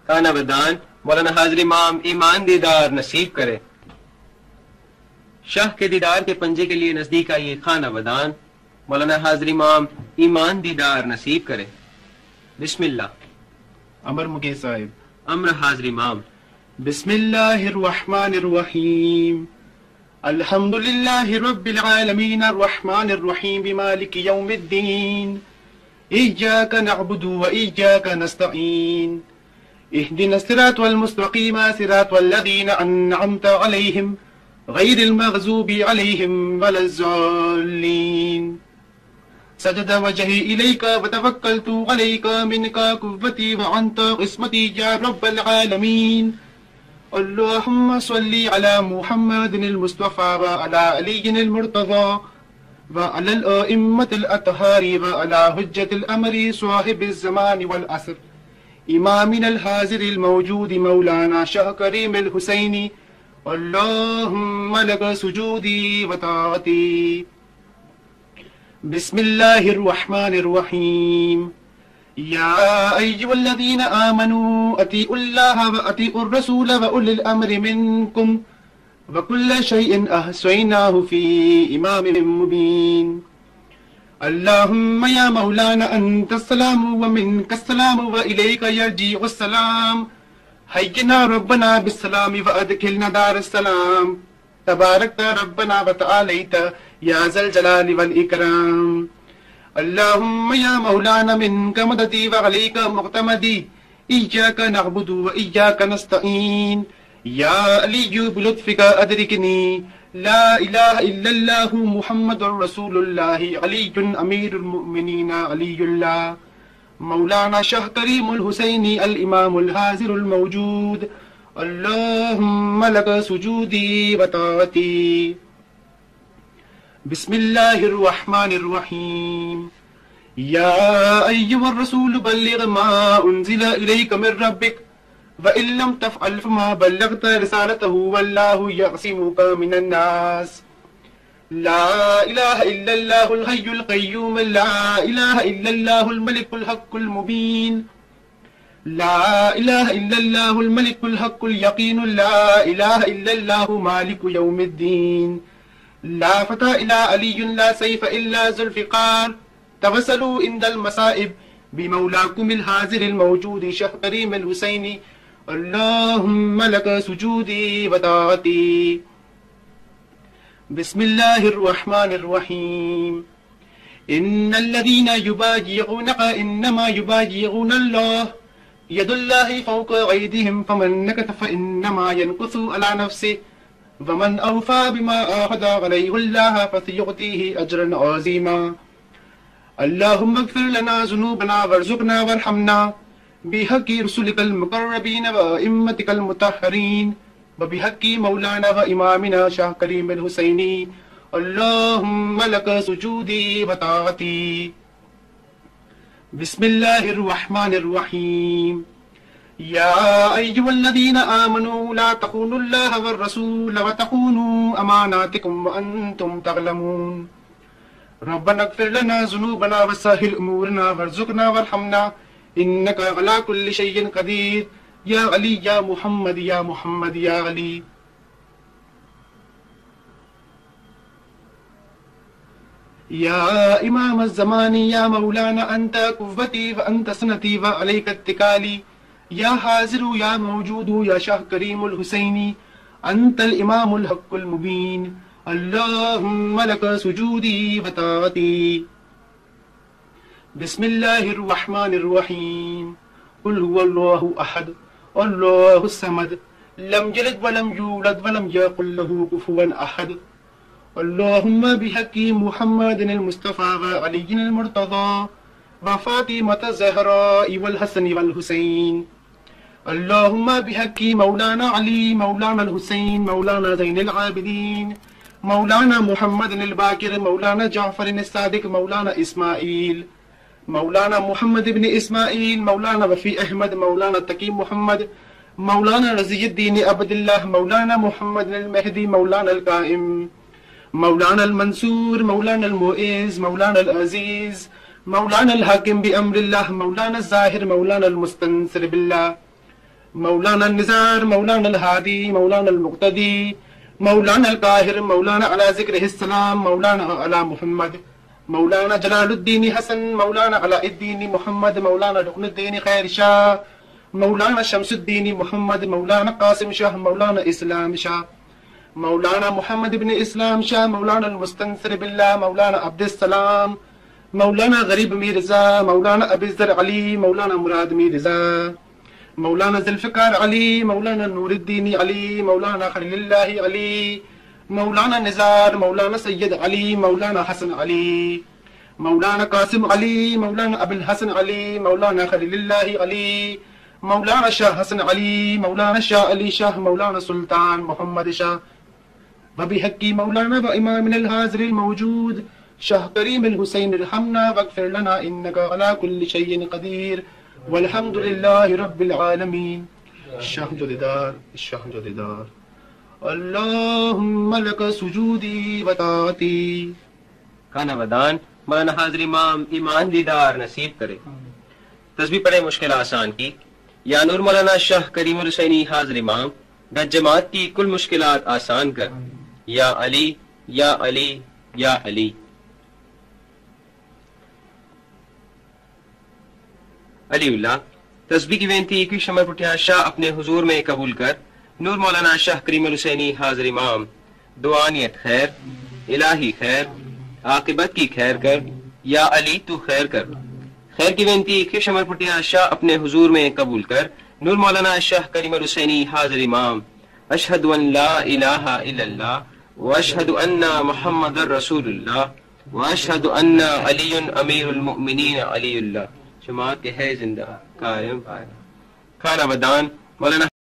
خانہ بدان مولانا حاضر امام ایمان دیدار نصیب کرے. شاہ کے دیدار کے پنجے کے لیے نزدیک آئیے. خانہ بدان مولانا حاضر امام ایمان دیدار نصیب کرے. بسم اللہ. امر مکے صاحب. امر حاضر امام. بسم اللہ الرحمن الرحیم. الحمد للہ رب العالمین الرحمن الرحیم مالک یوم الدین. ایاک نعبد و ایاک نستعین. اهدنا الصراط المستقیم صراط الذین انعمت علیہم غیر المغضوب علیہم ولا الضالین. سجد وجهي إليك وتوكلت عليك منك قوتي وأنت قسمتي يا رب العالمين. اللهم صل على محمد المصطفى وعلى علي المرتضى وعلى الأئمة الأطهار وعلى حجة الأمر صاحب الزمان والعصر إمامنا الحاضر الموجود مولانا شاه كريم الحسيني. اللهم لك سجودي وطاعتي. بسم الله الرحمن الرحيم. يا أيها الذين آمنوا أطيعوا الله وأطيعوا الرسول وأولي الأمر منكم وكل شيء أحصيناه في إمام مبين. اللهم يا مولانا أنت السلام ومنك السلام وإليك يرجع السلام. حينا ربنا بالسلام وأدخلنا دار السلام. تباركت ربنا وتعاليت يا ذا الجلال والإكرام. اللهم يا مولانا منك مددي وعليك معتمدي. إياك نعبد وإياك نستعين. يا علي بلطفك أدركني. لا إله إلا الله محمد رسول الله علي أمير المؤمنين علي الله. مولانا شاه كريم الحسيني الإمام الحاضر الموجود. اللهم لك سجودي وطاعتي. بسم الله الرحمن الرحيم. يا أيها الرسول بلغ ما أنزل إليك من ربك وإن لم تفعل فما بلغت رسالته والله يعصمك من الناس. لا إله إلا الله الحي القيوم. لا إله إلا الله الملك الحق المبين. لا إله إلا الله الملك الحق اليقين. لا إله إلا الله مالك يوم الدين. لا فتى إلا علي. لا سيف إلا ذو الفقار. توسلوا عند المصائب بمولاكم الحاضر الموجود شاه كريم الحسيني. اللهم لك سجودي وطاعتي. بسم الله الرحمن الرحيم. إن الذين يبايعونك إنما يبايعون الله يد الله فوق أيديهم فمن نكث فإنما ينكث على نفسه ومن أوفى بما عاهد عليه الله فسيؤتيه أجرا عظيما. اللهم اغفر لنا ذنوبنا وارزقنا وارحمنا بحق رسلك المقربين وأئمتك المطهرين وبحق مولانا وإمامنا شاه كريم الحسيني. اللهم لك سجودي وطاعتي. بسم الله الرحمن الرحيم. يا أيها الذين آمنوا لا تخونوا الله والرسول وتخونوا أماناتكم وأنتم تعلمون. ربنا اغفر لنا ذنوبنا وسهل أمورنا وارزقنا وارحمنا إنك على كل شيء قدير. يا علي يا محمد يا محمد يا علي. يا إمام الزمان يا مولانا أنت قوتي وأنت سنتي وعليك اتكالي. يا حاضر يا موجود يا شاه كريم الحسيني أنت الإمام الحق المبين. اللهم لك سجودي وطاعتي. بسم الله الرحمن الرحيم. قل هو الله أحد الله الصمد لم يلد ولم يولد ولم يكن له كفوا أحد. اللهم بحق محمد المصطفى وعلي المرتضى وفاطمة الزهراء والحسن والحسين. اللهم بحق مولانا علي مولانا الحسين مولانا زين العابدين مولانا محمد الباقر مولانا جعفر الصادق مولانا إسماعيل مولانا محمد بن إسماعيل مولانا وفي أحمد مولانا تقي محمد مولانا رضي الدين عبد الله مولانا محمد المهدي مولانا القائم مولانا المنصور مولانا المؤيز مولانا العزيز مولانا الحاكم بأمر الله مولانا الظاهر مولانا المستنصر بالله. مولانا النزار مولانا الهادي مولانا المقتدي مولانا القاهر مولانا على ذكره السلام مولانا على محمد مولانا جلال الدين حسن مولانا علاء الدين محمد مولانا ركن الدين خير شاه مولانا شمس الدين محمد مولانا قاسم شاه مولانا اسلام شاه مولانا محمد بن اسلام شاه مولانا المستنصر بالله مولانا عبد السلام مولانا غريب ميرزا مولانا ابي الزر علي مولانا مراد ميرزا مولانا ذوالفقار علي مولانا نور الدين علي مولانا خليل الله علي مولانا نزار مولانا سيد علي مولانا حسن علي مولانا قاسم علي مولانا ابو الحسن علي مولانا خليل الله علي مولانا شاه حسن علي مولانا شاه علي شاه مولانا سلطان محمد شاه وبحق مولانا وإمامنا الحاضر الموجود شاه كريم الحسين ارحمنا واغفر لنا إنك على كل شيء قدير والحمد لله رب العالمين. الشاه جددار الشاه جددار اللهم لك سجودي وطاعتي. کھانا ودان مولانا حاضر امام ایمان دیدار نصیب کرے. تسبیح پڑھے مشکل آسان کی. یا نور مولانا شاہ کریم الحسینی حاضر امام گج جماعت کی کل مشکلات آسان کر. یا علی یا علی یا علی. علی اللہ تسبیح کی بینتی کی شمر پٹھیا شاہ اپنے حضور میں قبول کر. نور مولانا شاہ کریم الحسینی حاضر امام دعانیت خیر الہی خیر عاقبت کی خیر کر. یا علی تو خیر کر. خیر کی بینتی کی شمر پٹھیا شاہ اپنے حضور میں قبول کر. نور مولانا شاہ کریم الحسینی حاضر امام اشہد ان لا الہ الا اللہ واشہد ان محمد رسول اللہ واشہد ان علی امیر المؤمنین علی اللہ. جماعت کے ہے زندہ قائم. کھانا ودان مولانا